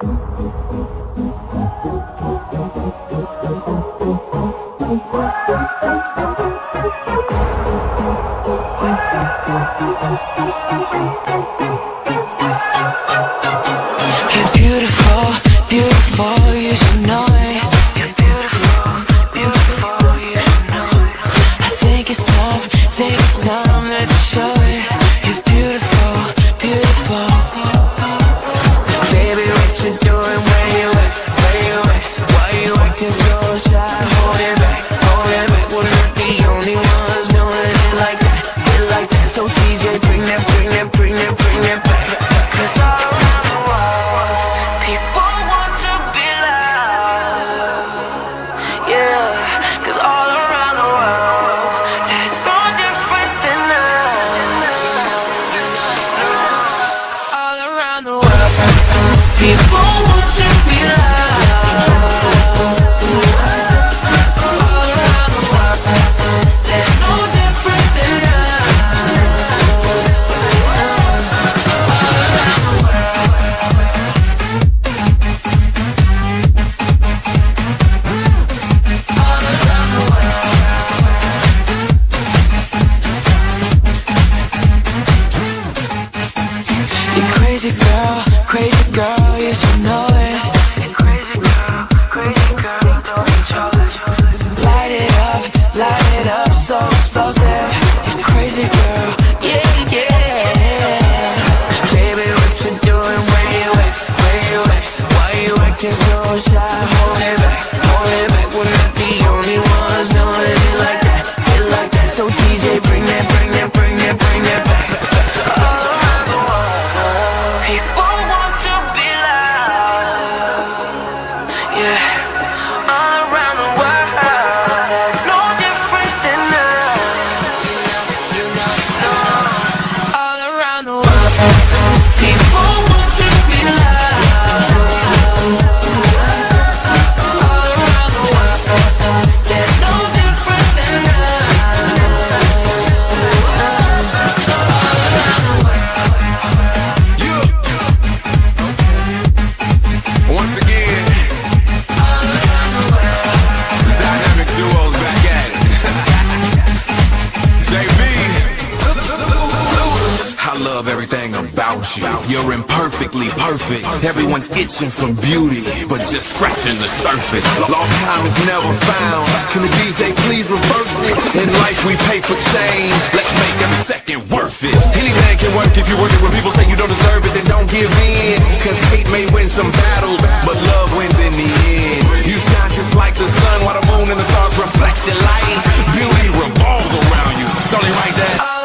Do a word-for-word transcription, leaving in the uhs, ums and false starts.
You're beautiful, beautiful, you should know it. You're beautiful, beautiful, you should know it. I think it's time, think it's time that you show it. You're beautiful, beautiful. Baby, what you doing, where you at, where you at? Why you acting so shy, hold it back, hold it back. We're not the only ones doing it like that, it like that. So D J, bring that, bring that, bring that, bring that back. Cause all around the world, people want to be loved. Yeah, cause all around the world, they're no different than us. All around the world, people want to be loved. All around the world, they're no different than us. You crazy girl, crazy girl, you should know it. You crazy girl, crazy girl, don't control it. Light it up, light it up, so explosive. You crazy girl, yeah, yeah. Baby, what you doing, where you at, where you at? Why you acting so shy, hold it back, hold it back. We're not the only ones doing it like that, it like that. So D J, bring that, bring that, bring that, bring that back. All around the world, people want to be loved. Yeah, all around the world, no different than us. All around the world, people want to be loved. All around the world, there's no different than us. Yeah. Once again, the dynamic duo's back at it. J B, I love everything about you. You're imperfectly perfect. Everyone's itching for beauty, but just scratching the surface. Lost time is never found. Can the D J please reverse it? In life we pay for change. Let's make every second worth it. Any man can work if you work it. When people say you don't deserve it, then don't give in. Cause hate may win some battles, but love wins in the end. You shine just like the sun, while the moon and the stars reflect your light. Beauty revolves around you. It's only right that